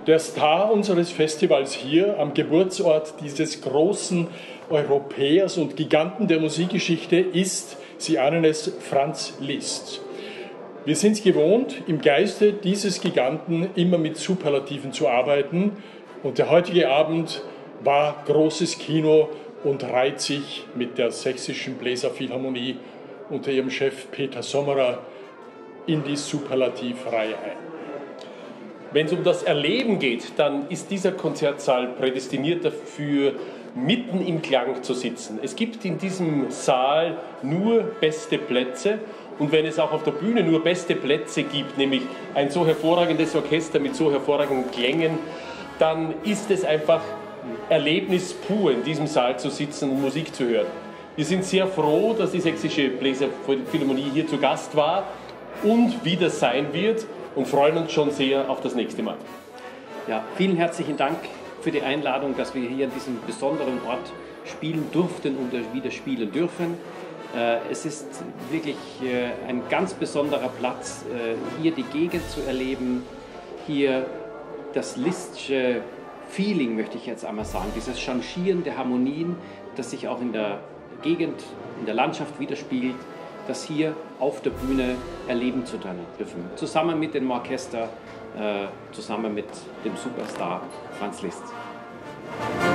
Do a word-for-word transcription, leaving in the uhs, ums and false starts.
Der Star unseres Festivals hier am Geburtsort dieses großen Europäers und Giganten der Musikgeschichte ist, Sie ahnen es, Franz Liszt. Wir sind es gewohnt, im Geiste dieses Giganten immer mit Superlativen zu arbeiten. Und der heutige Abend war großes Kino und reiht sich mit der Sächsischen Bläserphilharmonie unter ihrem Chef Peter Sommerer in die Superlativreihe ein. Wenn es um das Erleben geht, dann ist dieser Konzertsaal prädestiniert dafür, mitten im Klang zu sitzen. Es gibt in diesem Saal nur beste Plätze. Und wenn es auch auf der Bühne nur beste Plätze gibt, nämlich ein so hervorragendes Orchester mit so hervorragenden Klängen, dann ist es einfach Erlebnis pur, in diesem Saal zu sitzen und Musik zu hören. Wir sind sehr froh, dass die Sächsische Bläserphilharmonie hier zu Gast war und wieder sein wird und freuen uns schon sehr auf das nächste Mal. Ja, vielen herzlichen Dank für die Einladung, dass wir hier an diesem besonderen Ort spielen durften und wieder spielen dürfen. Es ist wirklich ein ganz besonderer Platz, hier die Gegend zu erleben, hier das Lisztsche Feeling, möchte ich jetzt einmal sagen, dieses Changieren der Harmonien, das sich auch in der Gegend, in der Landschaft widerspiegelt, das hier auf der Bühne erleben zu dürfen. Zusammen mit dem Orchester, zusammen mit dem Superstar Franz Liszt.